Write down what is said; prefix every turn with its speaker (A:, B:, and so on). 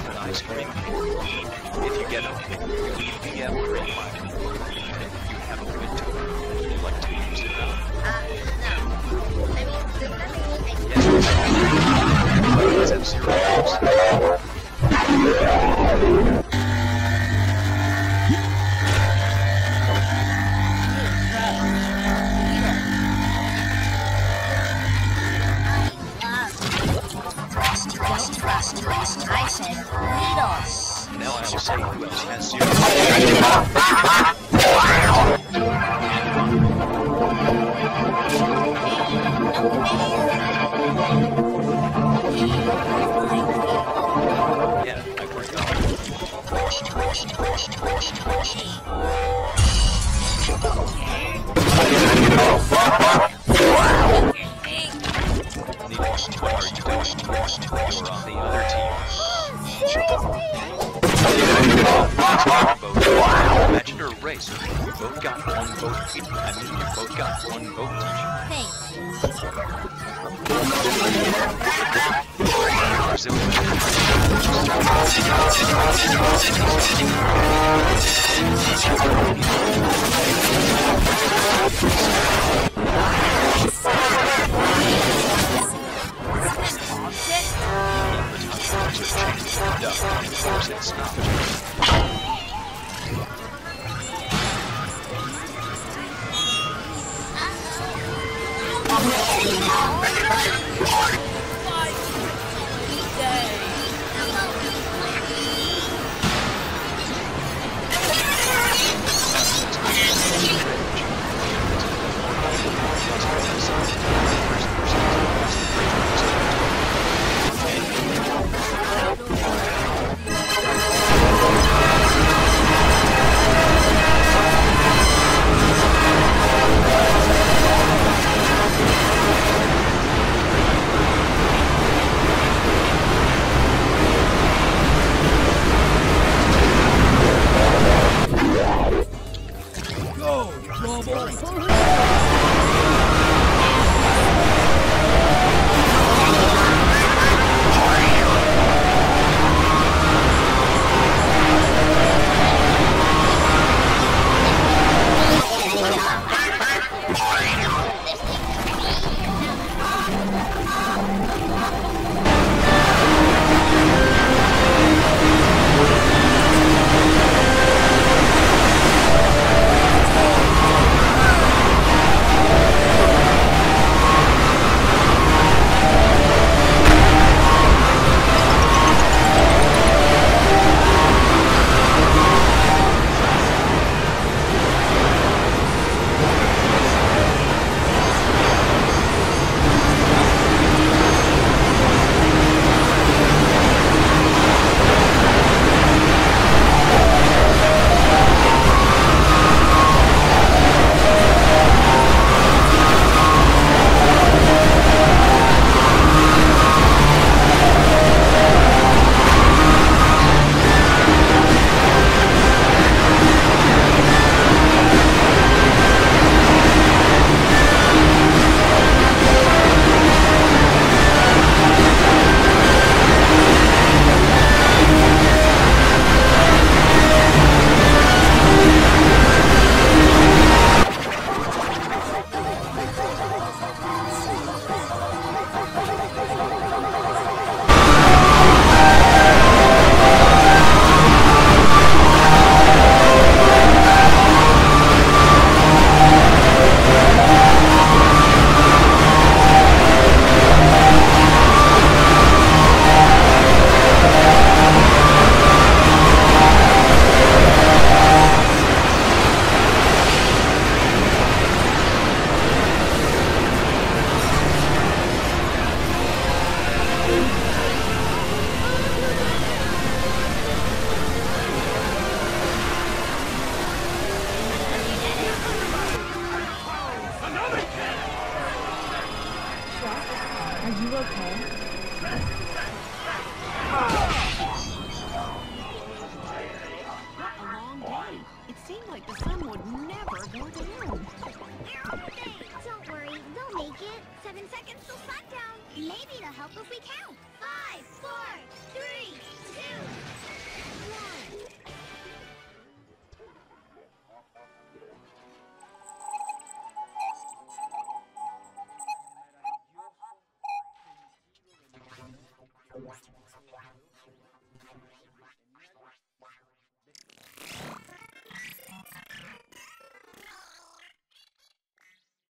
A: have an ice cream. If you get a free mile, you have a window. Would you like to use it now?
B: No. I mean, does that mean I can...
A: Yes. Let's have 0 hours.
B: I said needles.
A: Now I will say who else has 0 Yeah, I forgot. Needles, what are you doing? You're on the other team. Imagine you're a racer. You both got 1 vote each. I mean, you both got 1 vote each.
B: Thanks.
A: No, of course it's not.
C: Are you okay?
D: What a long day. It seemed like the sun would never go down.
B: Don't worry, we'll make it. 7 seconds till sundown. Maybe it'll help if we count. 5, 4, 3, 2,